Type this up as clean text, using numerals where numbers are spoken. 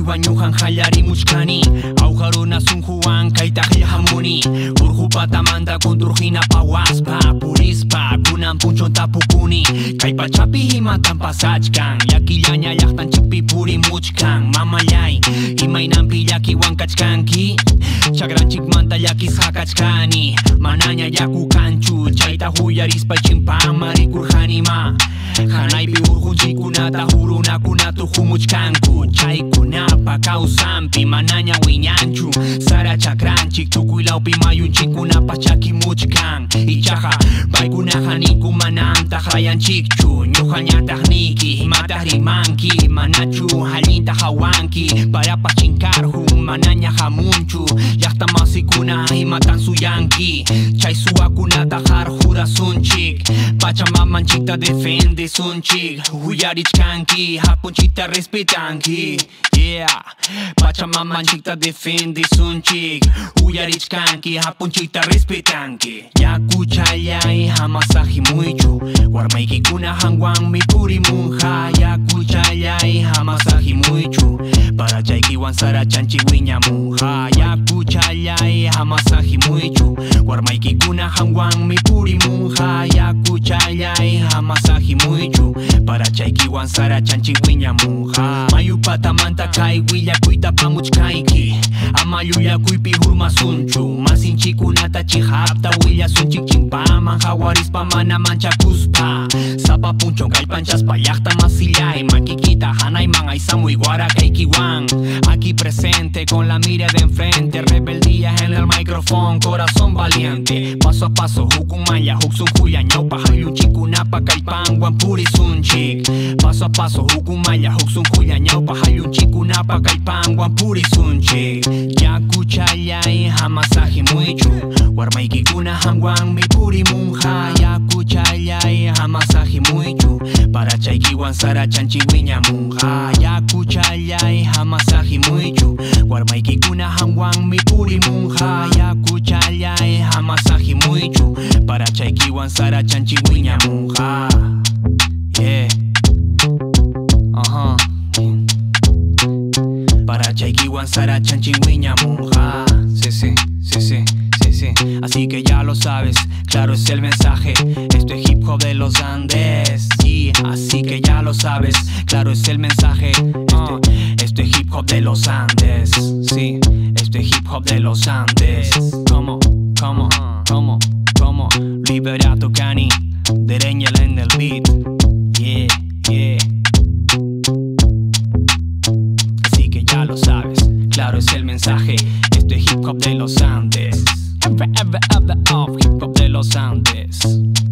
wañuhan hallari muchkani Aujaruna sunjuan kaita hamuni Urjupatamanta kundurjina pawaspa Purispa kunan punchon tapukuni Kaipachapi himatan pasachkan Yakillaña llaqtan chikpi puri muchkan Mamayay imaynampi llakiwan kachkanki Chagranchikmanta llakis hakachkani Manaña yaku kanchu chayta huyarispa chimpan marikurjanima Hanaypi urjunchikunata hurunakunatu humuchkanku Chaykunapa kawsanpi manaña wiñanchu Sara chakranchik tukuylawpi mayunchikunapa chakimuchkan Ichaja paykunaqa ninku manamta hayanchikchu Ñuqañataq niki imataq rimanki Manachu hallinta hawanki Parapas chinkarju manaña hamunchu Llaqta masikuna imatan suyanki Chay suwakunata harjurasunchik Pachamamanchikta defende sunchik Huyarichkanki hapunchikta respetanki Yeah, Pachamamanchikta defende sunchik Huyarichkanki hapunchikta respetanki Yakuchallay hamasajimuychu Warmaykikuna hanwanmi purimunja Yakuchallay hamasajimuychu Parachaykiwan sarachanchik wiñamunja Yakuchallay hamasajimuychu Warmaykikuna hanwanmi purimunja Yakuchallay hamasajimuychu Parachaykiwan sarachanchik wiñamunja Mayupatamanta kay willakuyta pamuchkayki Ama llulakuypi hurmasunchu Masinchikunata chihapta willasunchik chimpaman Hawarispa mana manchakuspa Sapa punchon kallpanchaspa llaqta masillay Makikita hanayman aysamuy guarakaykiwan Aquí presente con la mirada enfrente Rebeldía en el micrófono, corazón valiente Paso a paso hukumaya huksun julia ñawpa Halyunchikunapa kallpanwan purisunchik Paso a paso hukumaya huksun julia ñawpa Halyunchikunapa kallpanwan purisunchik Yakuchallay hamasajimuychu Warmaykikuna hanwanmi purimunja Yakuchallay hamasajimuychu Parachaykiwan sarachanchik wiñamunja Yakuchallay hamasajimuychu Warmaykikuna hanwanmi purimunja Yakuchallay hamasajimuychu Parachaykiwan sarachanchik wiñamunja Yeah Parachaykiwan sarachanchik wiñamunja Sí, sí, sí, sí, sí, sí Así que ya lo sabes, claro es el mensaje Esto es hip hop de los Andes Sí, así que ya lo sabes, claro es el mensaje Esto es hip hop de los Andes Sí, esto es hip hop de los Andes Como Liberato Cani Dereñel en el beat Yeah, yeah Así que ya lo sabes, claro es el mensaje Esto es hip hop de los Andes Hip hop de los Andes